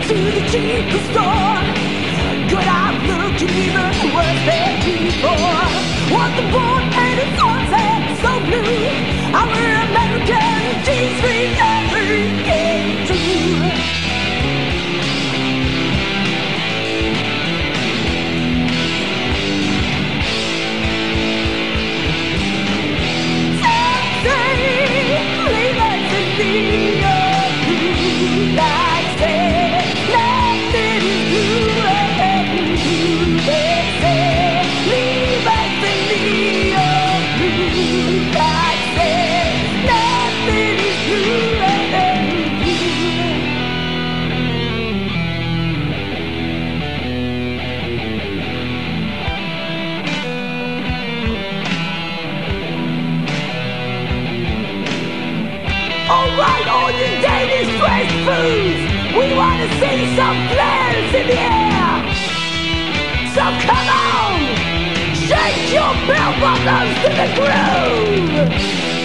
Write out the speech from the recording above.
to the cheaper store. Good outlook and even worse than before. Want the board and its sunset so blue. Our American G-Street never came true. Alright, all you Danish fresh foods, we want to see some flares in the air. So come on, shake your bell buckles to the groove.